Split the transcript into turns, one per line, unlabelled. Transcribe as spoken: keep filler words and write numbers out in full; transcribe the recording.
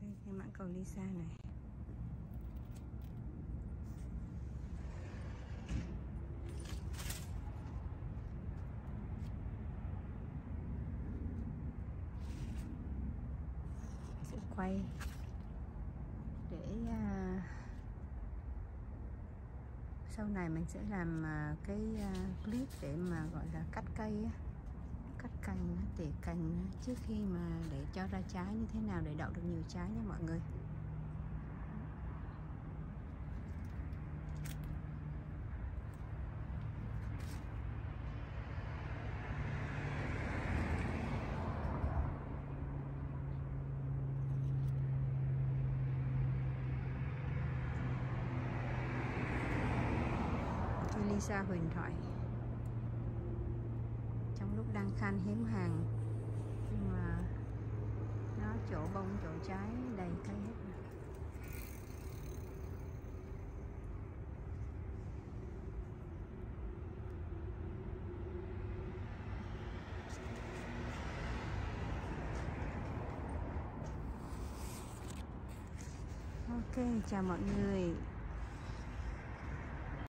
Đây cái mãng cầu Lisa này. Sẽ quay để uh, sau này mình sẽ làm uh, cái uh, clip để mà gọi là cắt cây á, cắt cành, tỉa cành trước khi mà để cho ra trái như thế nào để đậu được nhiều trái nha mọi người. Lisa huyền thoại trong lúc đang khan hiếm hàng, nhưng mà nó chỗ bông chỗ trái đầy cây hết. Ok, chào mọi người.